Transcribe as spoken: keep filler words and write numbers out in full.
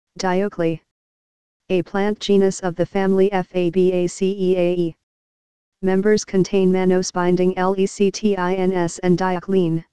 Dioclea. A plant genus of the family Fabaceae. Members contain mannose binding lectins and dioclene.